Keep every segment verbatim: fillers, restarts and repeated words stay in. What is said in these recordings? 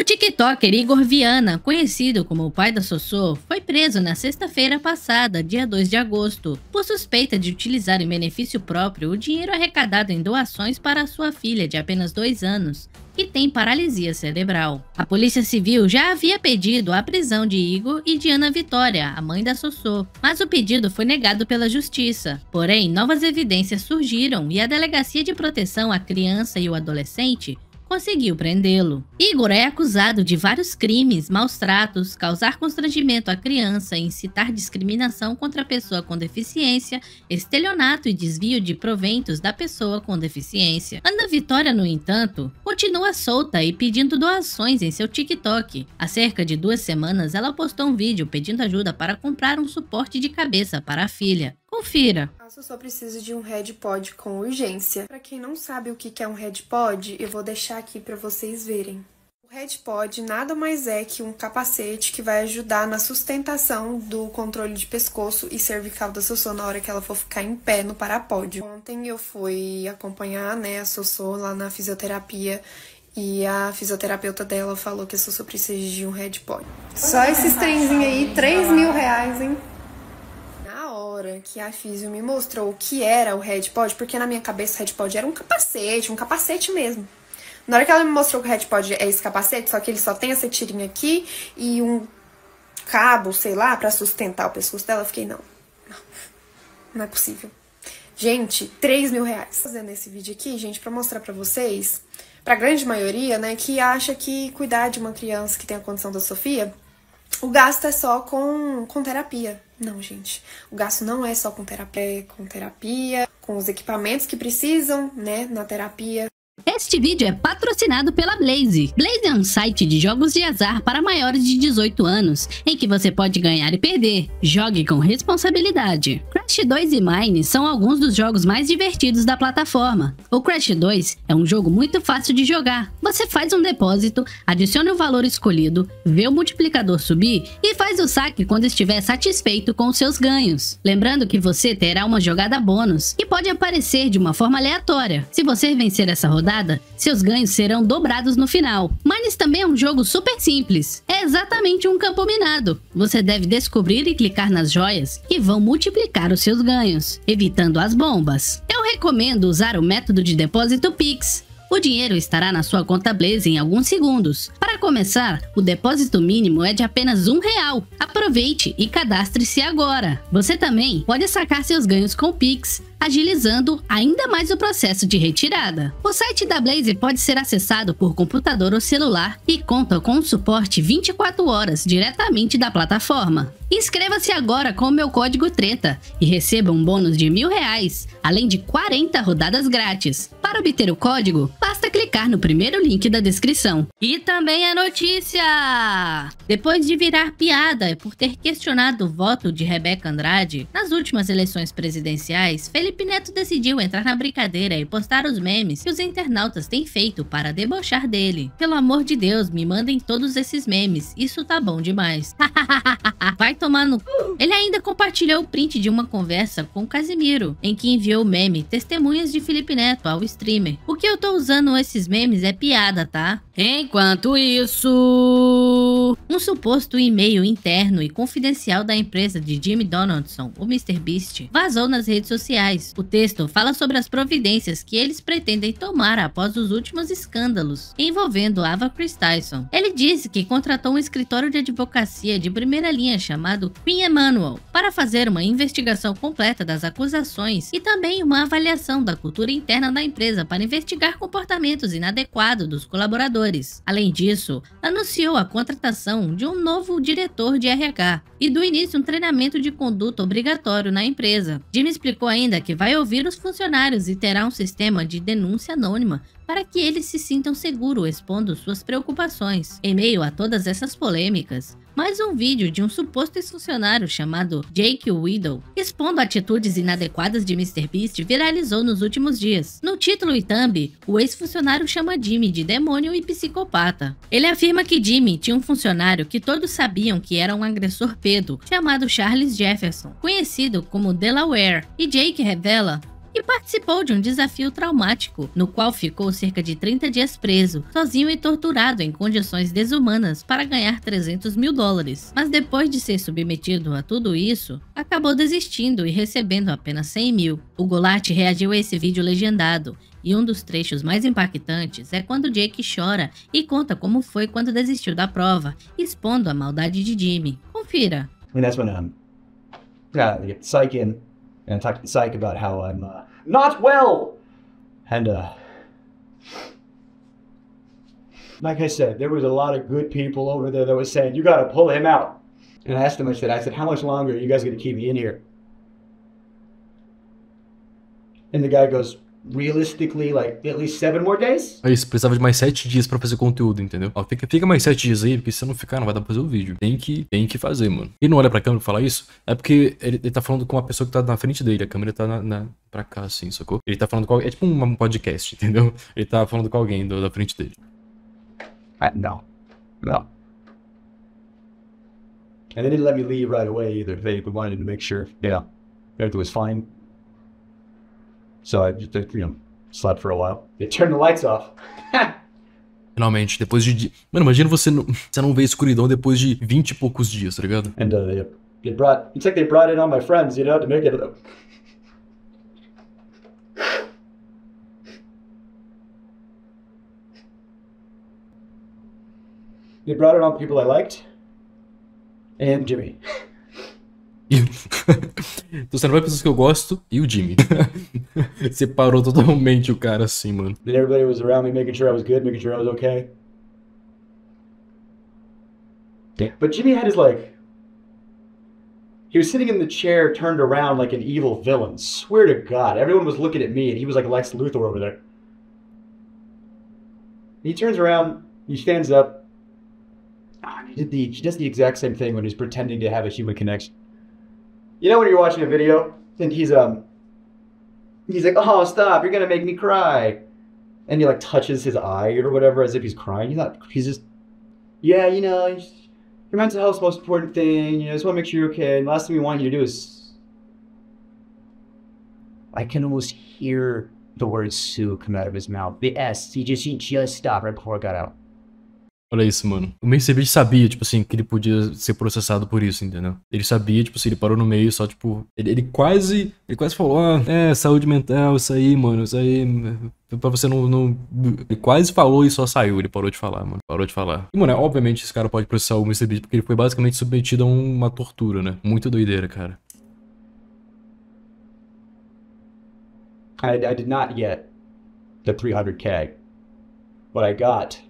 tiktoker Igor Viana, conhecido como o pai da Sossô, foi preso na sexta-feira passada, dia dois de agosto, por suspeita de utilizar em benefício próprio o dinheiro arrecadado em doações para sua filha de apenas dois anos, que tem paralisia cerebral. A Polícia Civil já havia pedido a prisão de Igor e de Ana Vitória, a mãe da Sossô, mas o pedido foi negado pela Justiça. Porém, novas evidências surgiram e a Delegacia de Proteção à Criança e o Adolescente conseguiu prendê-lo. Igor é acusado de vários crimes, maus tratos, causar constrangimento à criança, incitar discriminação contra a pessoa com deficiência, estelionato e desvio de proventos da pessoa com deficiência. Ana Vitória, no entanto, continua solta e pedindo doações em seu TikTok. Há cerca de duas semanas, ela postou um vídeo pedindo ajuda para comprar um suporte de cabeça para a filha. Confira. A Sossô precisa de um HeadPod com urgência. Para quem não sabe o que é um HeadPod, eu vou deixar aqui para vocês verem. O HeadPod nada mais é que um capacete que vai ajudar na sustentação do controle de pescoço e cervical da Sossô na hora que ela for ficar em pé no parapódio. Ontem eu fui acompanhar, né, a Sossô lá na fisioterapia e a fisioterapeuta dela falou que a Sossô precisa de um HeadPod. Só esses trenzinhos aí, três mil reais, hein? Que a Físio me mostrou o que era o HeadPod, porque na minha cabeça o HeadPod era um capacete, um capacete mesmo. Na hora que ela me mostrou que o HeadPod é esse capacete, só que ele só tem essa tirinha aqui e um cabo, sei lá, pra sustentar o pescoço dela, eu fiquei, não, não, não é possível. Gente, três mil reais. Fazendo esse vídeo aqui, gente, pra mostrar pra vocês, pra grande maioria, né, que acha que cuidar de uma criança que tem a condição da Sofia, o gasto é só com, com terapia. Não, gente, o gasto não é só com terapia, é com terapia, com os equipamentos que precisam, né, na terapia. Este vídeo é patrocinado pela Blaze. Blaze é um site de jogos de azar para maiores de dezoito anos, em que você pode ganhar e perder. Jogue com responsabilidade. Crash dois e Mine são alguns dos jogos mais divertidos da plataforma. O Crash dois é um jogo muito fácil de jogar. Você faz um depósito, adiciona o valor escolhido, vê o multiplicador subir e faz o saque quando estiver satisfeito com os seus ganhos. Lembrando que você terá uma jogada bônus, que pode aparecer de uma forma aleatória. Se você vencer essa rodada, seus ganhos serão dobrados no final. Mines também é um jogo super simples. É exatamente um campo minado. Você deve descobrir e clicar nas joias que vão multiplicar os seus ganhos, evitando as bombas. Eu recomendo usar o método de depósito Pix. O dinheiro estará na sua conta Blaze em alguns segundos. Para começar, o depósito mínimo é de apenas um real. Aproveite e cadastre-se agora. Você também pode sacar seus ganhos com o Pix, agilizando ainda mais o processo de retirada. O site da Blaze pode ser acessado por computador ou celular e conta com um suporte vinte e quatro horas diretamente da plataforma. Inscreva-se agora com o meu código TRETA e receba um bônus de mil reais, além de quarenta rodadas grátis. Para obter o código, basta clicar no primeiro link da descrição. E também a notícia! Depois de virar piada por ter questionado o voto de Rebeca Andrade nas últimas eleições presidenciais, Felipe Neto decidiu entrar na brincadeira e postar os memes que os internautas têm feito para debochar dele. Pelo amor de Deus, me mandem todos esses memes, isso tá bom demais. Vai tomar no... Ele ainda compartilhou o print de uma conversa com o Casimiro, em que enviou o meme Testemunhas de Felipe Neto ao streamer. O que eu tô usando esses memes é piada, tá? Enquanto isso... Um suposto e-mail interno e confidencial da empresa de Jimmy Donaldson, o MrBeast, vazou nas redes sociais. O texto fala sobre as providências que eles pretendem tomar após os últimos escândalos envolvendo Ava Chris Tyson. Ele disse que contratou um escritório de advocacia de primeira linha chamado Queen Emanuel para fazer uma investigação completa das acusações e também uma avaliação da cultura interna da empresa para investigar comportamentos inadequados dos colaboradores. Além disso, anunciou a contratação de um novo diretor de R H e do início um treinamento de conduta obrigatório na empresa. Jimmy explicou ainda que vai ouvir os funcionários e terá um sistema de denúncia anônima para que eles se sintam seguros expondo suas preocupações. Em meio a todas essas polêmicas, mais um vídeo de um suposto ex-funcionário chamado Jake Widow expondo atitudes inadequadas de MrBeast viralizou nos últimos dias. No título e thumb, o ex-funcionário chama Jimmy de demônio e psicopata. Ele afirma que Jimmy tinha um funcionário que todos sabiam que era um agressor pedo, chamado Charles Jefferson, conhecido como Delaware, e Jake revela e participou de um desafio traumático, no qual ficou cerca de trinta dias preso, sozinho e torturado em condições desumanas para ganhar trezentos mil dólares. Mas depois de ser submetido a tudo isso, acabou desistindo e recebendo apenas cem mil. O Goulart reagiu a esse vídeo legendado, e um dos trechos mais impactantes é quando Jake chora e conta como foi quando desistiu da prova, expondo a maldade de Jimmy. Confira. And that's when um, yeah, I get the psych in, and I talk to the psych about how I'm uh, not well, and uh, like I said, there was a lot of good people over there that was saying you got to pull him out. And I asked them, I said, I said, how much longer are you guys going to keep me in here? And the guy goes, realistically, like, at least seven more days? É isso, precisava de mais sete dias pra fazer conteúdo, entendeu? Ó, fica, fica mais sete dias aí, porque se você não ficar, não vai dar pra fazer o vídeo. Tem que, tem que fazer, mano. Ele não olha pra câmera pra falar isso, é porque ele, ele tá falando com uma pessoa que tá na frente dele, a câmera tá na, na, pra cá, assim, sacou? Ele tá falando com alguém, é tipo um podcast, entendeu? Ele tá falando com alguém do, da frente dele. Uh, no. No. And they didn't let me leave right away either. They wanted to make sure, yeah, everything was fine. So I just, you know, slept for a while. They turned the lights off. Finalmente, depois de... Mano, imagina você não, você não ver escuridão depois de vinte e poucos dias, tá ligado? And uh, they, they brought, it's like they brought in all my friends, you know, to make it... They brought in all people I liked. And Jimmy. E... Então você não vai pessoas que eu gosto e o Jimmy. Separou totalmente o cara assim, mano. Then everybody was around me making sure I was good, making sure I was okay. Yeah. But Jimmy had his like... He was sitting in the chair turned around like an evil villain. Swear to God. Everyone was looking at me and he was like Lex Luthor over there. He turns around, he stands up. Oh, he, did the, he does the exact same thing when he's pretending to have a human connection. You know when you're watching a video and he's um he's like, oh stop, you're gonna make me cry, and he like touches his eye or whatever as if he's crying. He's not. He's just, yeah, you know, your mental health's the most important thing. You know, just want to make sure you're okay. And the last thing we want you to do is. I can almost hear the word Sue come out of his mouth. The S. He just he just stopped right before it got out. Olha isso, mano. O mister Beast sabia, tipo assim, que ele podia ser processado por isso, entendeu? Ele sabia, tipo assim, ele parou no meio, só, tipo... Ele, ele quase... Ele quase falou, ah, é, saúde mental, isso aí, mano, isso aí... Pra você não, não... Ele quase falou e só saiu, ele parou de falar, mano. Parou de falar. E, mano, é, obviamente esse cara pode processar o mister Beast porque ele foi basicamente submetido a uma tortura, né? Muito doideira, cara. I, I did not get the three hundred K. What I got...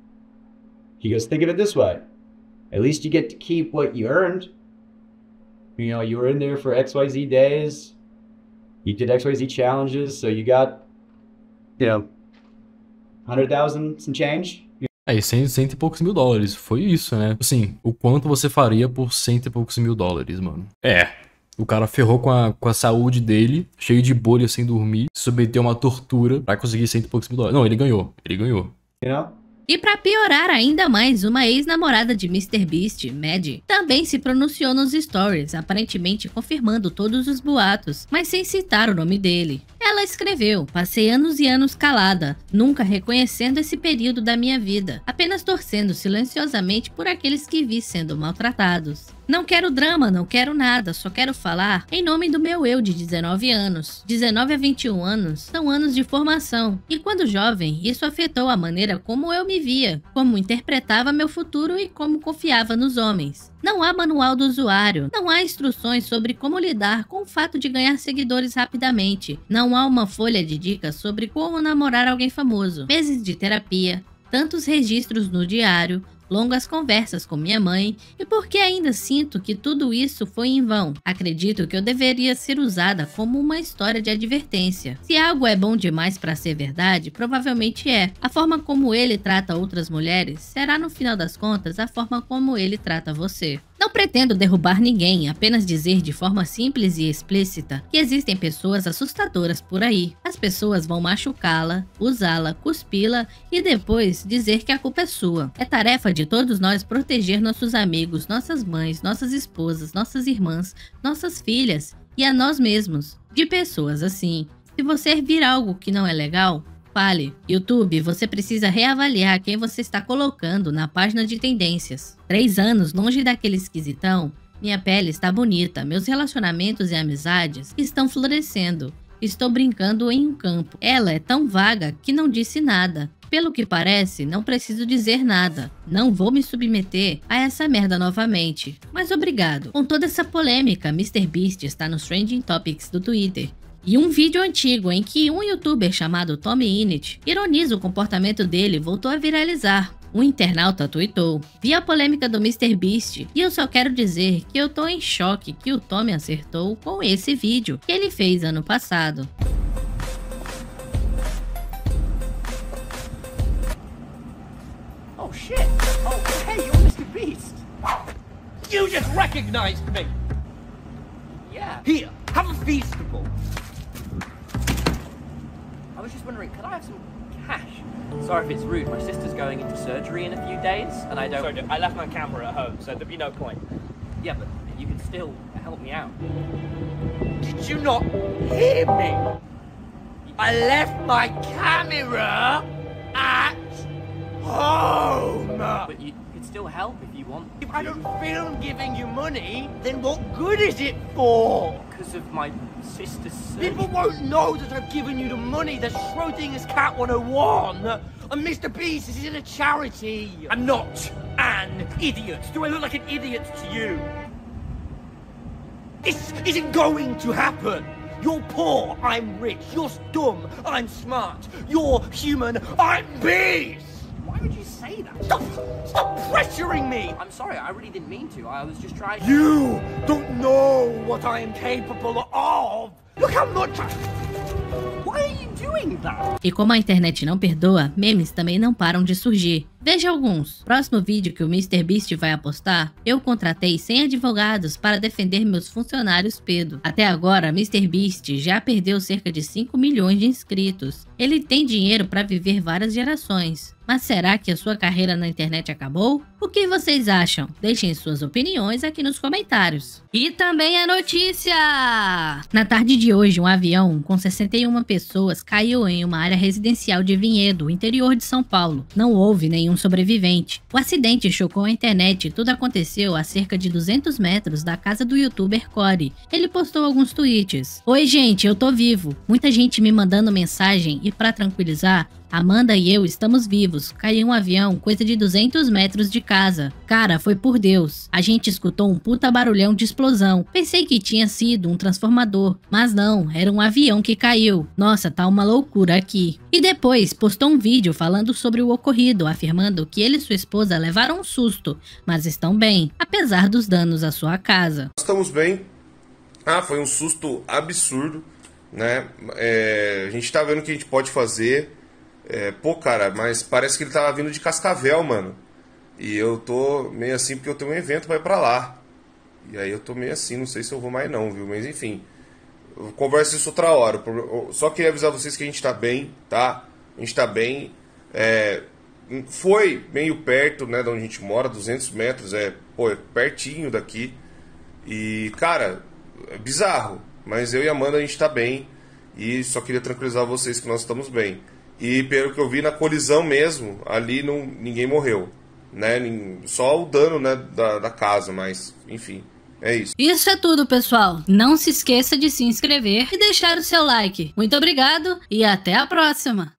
He goes, think of it this way. At least you get to keep what you earned. You know, you were in there for X Y Z days. You did X Y Z challenges, so you got, you know, one hundred thousand some change. Aí, cem, cento e poucos mil dólares. Foi isso, né? Assim, o quanto você faria por cento e poucos mil dólares, mano? É. O cara ferrou com a, com a saúde dele, cheio de bolha sem dormir, submeteu uma tortura pra conseguir cento e poucos mil dólares. Não, ele ganhou. Ele ganhou. You know? E pra piorar ainda mais, uma ex-namorada de mister Beast, Maddie, também se pronunciou nos stories, aparentemente confirmando todos os boatos, mas sem citar o nome dele. Ela escreveu, passei anos e anos calada, nunca reconhecendo esse período da minha vida, apenas torcendo silenciosamente por aqueles que vi sendo maltratados. Não quero drama, não quero nada, só quero falar em nome do meu eu de dezenove anos. dezenove a vinte e um anos são anos de formação, e quando jovem, isso afetou a maneira como eu me via, como interpretava meu futuro e como confiava nos homens. Não há manual do usuário, não há instruções sobre como lidar com o fato de ganhar seguidores rapidamente, não há uma folha de dicas sobre como namorar alguém famoso, meses de terapia, tantos registros no diário, longas conversas com minha mãe, e porque ainda sinto que tudo isso foi em vão. Acredito que eu deveria ser usada como uma história de advertência. Se algo é bom demais para ser verdade, provavelmente é. A forma como ele trata outras mulheres será, no final das contas, a forma como ele trata você. Não pretendo derrubar ninguém, apenas dizer de forma simples e explícita que existem pessoas assustadoras por aí. As pessoas vão machucá-la, usá-la, cuspi-la e depois dizer que a culpa é sua. É tarefa de todos nós proteger nossos amigos, nossas mães, nossas esposas, nossas irmãs, nossas filhas e a nós mesmos de pessoas assim. Se Se você vir algo que não é legal, fale. YouTube, você precisa reavaliar quem você está colocando na página de tendências. Três anos longe daquele esquisitão, minha pele está bonita, meus relacionamentos e amizades estão florescendo. Estou brincando em um campo. Ela é tão vaga que não disse nada. Pelo que parece, não preciso dizer nada. Não vou me submeter a essa merda novamente. Mas obrigado. Com toda essa polêmica, MrBeast está nos Trending Topics do Twitter. E um vídeo antigo em que um youtuber chamado Tommy Innit ironiza o comportamento dele voltou a viralizar. Um internauta tweetou: vi a polêmica do MrBeast e eu só quero dizer que eu tô em choque que o Tommy acertou com esse vídeo que ele fez ano passado. Oh shit! Oh hey, you're MrBeast! You just recognized me! Yeah. Here, have a feastable. I was just wondering, could I have some cash? Sorry if it's rude, my sister's going into surgery in a few days, and I don't... Sorry, I left my camera at home, so there'd be no point. Yeah, but you can still help me out. Did you not hear me? I left my camera at home! But you could still help if you want. If I don't film giving you money, then what good is it for? Because of my sister's surgery. People won't know that I've given you the money. That's Schrodinger's Cat one oh one. And MrBeast is in a charity. I'm not an idiot. Do I look like an idiot to you? This isn't going to happen. You're poor, I'm rich. You're dumb, I'm smart. You're human, I'm beast. Why would you say that? Stop! Stop pressuring me! I'm sorry, I really didn't mean to. I was just trying... You don't know what I am capable of! Look how much I... Why are you doing that? E como a internet não perdoa, memes também não param de surgir. Veja alguns. Próximo vídeo que o MrBeast vai apostar, eu contratei cem advogados para defender meus funcionários pedo. Até agora, MrBeast já perdeu cerca de cinco milhões de inscritos. Ele tem dinheiro para viver várias gerações. Mas será que a sua carreira na internet acabou? O que vocês acham? Deixem suas opiniões aqui nos comentários. E também a notícia! Na tarde de hoje, um avião com sessenta e uma pessoas caiu em uma área residencial de Vinhedo, interior de São Paulo. Não houve nenhum sobrevivente. O acidente chocou a internet e tudo aconteceu a cerca de duzentos metros da casa do youtuber Corey. Ele postou alguns tweets. Oi gente, eu tô vivo. Muita gente me mandando mensagem e pra tranquilizar, Amanda e eu estamos vivos. Caiu um avião coisa de duzentos metros de casa. Cara, foi por Deus. A gente escutou um puta barulhão de explosão. Pensei que tinha sido um transformador, mas não, era um avião que caiu. Nossa, tá uma loucura aqui. E depois postou um vídeo falando sobre o ocorrido, afirmando que ele e sua esposa levaram um susto, mas estão bem, apesar dos danos à sua casa. Estamos bem. Ah, foi um susto absurdo, né? É, a gente tá vendo o que a gente pode fazer. É, pô, cara, mas parece que ele tava vindo de Cascavel, mano. E eu tô meio assim porque eu tenho um evento pra ir pra lá. E aí eu tô meio assim, não sei se eu vou mais não, viu? Mas enfim, eu converso isso outra hora. Eu só queria avisar vocês que a gente tá bem, tá? A gente tá bem. É, foi meio perto, né, de onde a gente mora, duzentos metros, é, pô, é pertinho daqui. E, cara, é bizarro. Mas eu e a Amanda a gente tá bem. E só queria tranquilizar vocês que nós estamos bem. E pelo que eu vi na colisão mesmo, ali não, ninguém morreu, né? Só o dano, né, da, da casa, mas enfim, é isso. Isso é tudo, pessoal. Não se esqueça de se inscrever e deixar o seu like. Muito obrigado e até a próxima!